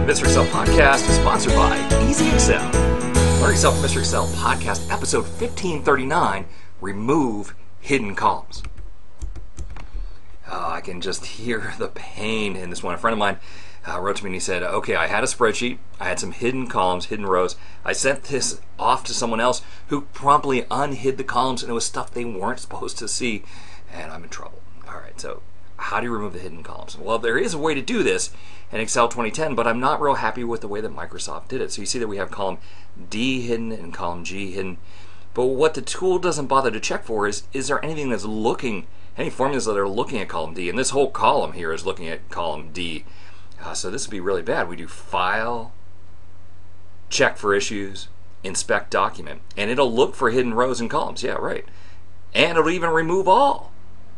Mr. Excel podcast is sponsored by Easy Excel. Learn Excel from Mr. Excel podcast, episode 1539, Remove Hidden Columns. I can just hear the pain in this one. A friend of mine wrote to me and he said, okay, I had a spreadsheet, I had some hidden columns, hidden rows. I sent this off to someone else who promptly unhid the columns, and it was stuff they weren't supposed to see, and I'm in trouble. All right, so how do you remove the hidden columns? Well, there is a way to do this in Excel 2010, but I'm not real happy with the way that Microsoft did it. So you see that we have column D hidden and column G hidden. But what the tool doesn't bother to check for is there anything that's looking, any formulas that are looking at column D? And this whole column here is looking at column D. So this would be really bad. We do File, Check for Issues, Inspect Document, and it'll look for hidden rows and columns. Yeah, right. And it'll even remove all.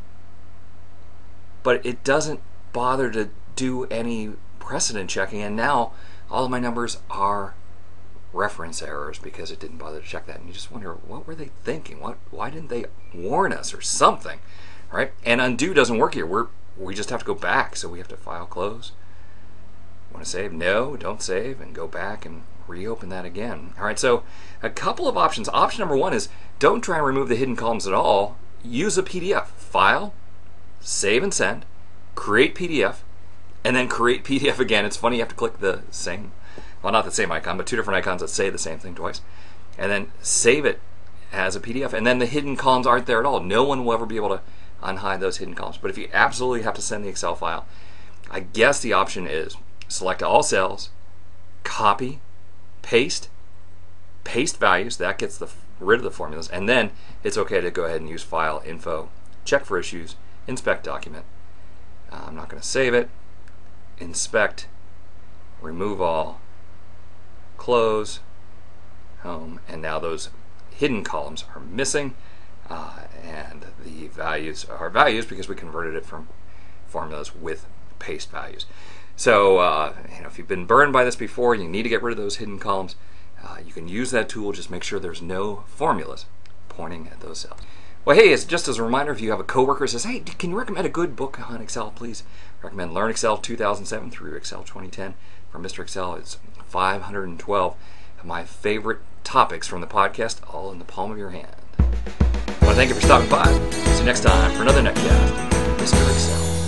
But it doesn't bother to do any precedent checking, and now all of my numbers are reference errors because it didn't bother to check that. And you just wonder, what were they thinking? Why didn't they warn us or something? All right? And undo doesn't work here. We just have to go back, so we have to File, Close. Want to save? No, don't save, and go back and reopen that again. All right, so a couple of options. Option number one is don't try and remove the hidden columns at all. Use a PDF. File, Save and Send, create PDF, and then create PDF again. It's funny, you have to click the same, well, not the same icon, but two different icons that say the same thing twice, and then save it as a PDF, and then the hidden columns aren't there at all. No one will ever be able to unhide those hidden columns. But if you absolutely have to send the Excel file, I guess the option is select all cells, copy, paste values, that gets rid of the formulas, and then it's okay to go ahead and use File, Info, Check for Issues, Inspect Document. I'm not going to save it. Inspect, remove all, close, home, and now those hidden columns are missing, and the values are values because we converted it from formulas with paste values. So if you've been burned by this before, you need to get rid of those hidden columns. You can use that tool. Just make sure there's no formulas pointing at those cells. Well, hey, it's just as a reminder, if you have a coworker who says, hey, can you recommend a good book on Excel, please? Recommend Learn Excel 2007 through Excel 2010 from Mr. Excel. It's 512 of my favorite topics from the podcast, all in the palm of your hand. I want to thank you for stopping by. See you next time for another netcast, Mr. Excel.